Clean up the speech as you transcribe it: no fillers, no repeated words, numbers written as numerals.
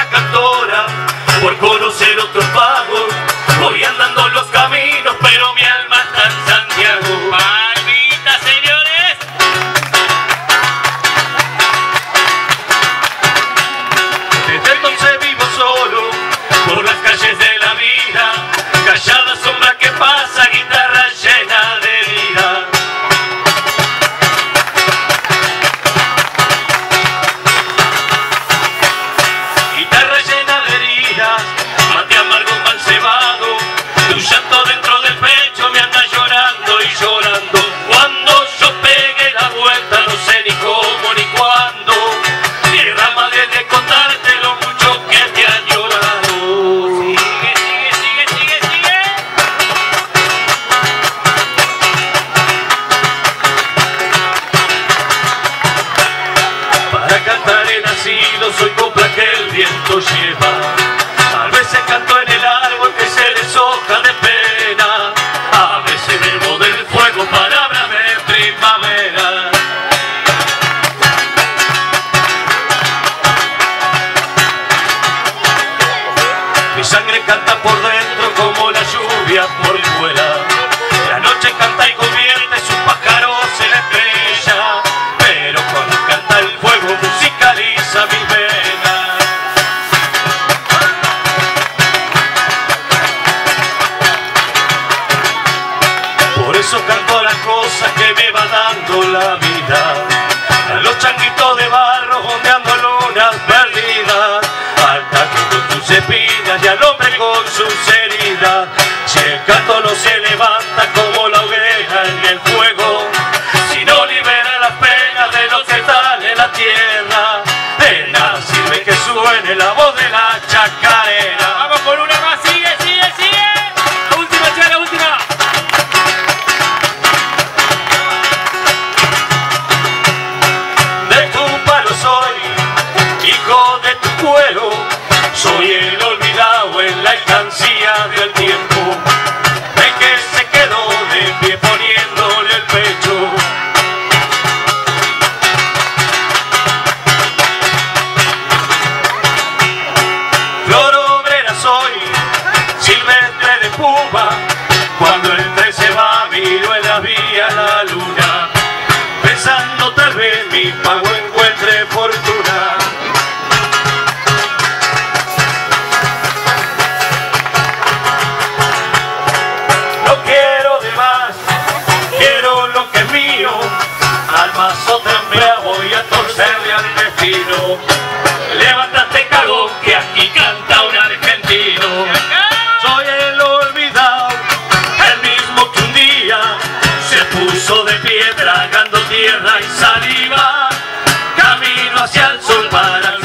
cantora, por conocer otros pagos. Voy andando los caminos, pero mi alma está en Santiago. ¡Palmitas, señores! Desde entonces vivo solo por las calles de la vida, callada sombra que pasa, guitarra llena de vida. Guitarra llena de heridas, mate amargo mal cebado, tu llanto dentro del pecho me anda llorando y llorando. Cuando yo pegue la vuelta no sé ni cómo ni cuándo, tierra madre de contarte lo mucho que te han llorado. Sigue, sigue, sigue, sigue, sigue. Para cantar he nacido, soy copla que el viento lleva. A veces canto en el árbol que se deshoja de pena, a veces bebo del fuego palabras de primavera. Mi sangre canta por dentro como la lluvia por fuera. La noche canta y convierte sus pájaros en estrella, pero cuando canta el fuego musicaliza mis venas. Por eso canto a las cosas que me va dando la vida, a los changuitos de barro ondeando lunas perdidas, al taco con sus espinas y al hombre con sus heridas. Si el canto no se levanta como la hoguera en el fuego, si no libera las penas de los que están en la tierra, de nada sirve que suene la voz de la chacarera. Vamos con una más, sigue, sigue, sigue. La última, che, la última. De tu palo soy, hijo de tu cuero, soy el olvidado en la alcancía del tiempo, el que se quedó de pie poniéndole el pecho. Flor obrera soy, silvestre de puma, cuando el tren se va miro en la vía la luna, pensando tal vez mi pago encuentre fortuna. No quiero de más, quiero lo que es mío, al mazo temblado voy a torcerle al destino. Levántate, cagón, que aquí canta un argentino. Soy el olvidado, el mismo que un día se puso de pie tragando tierra y saliva, camino hacia el sol para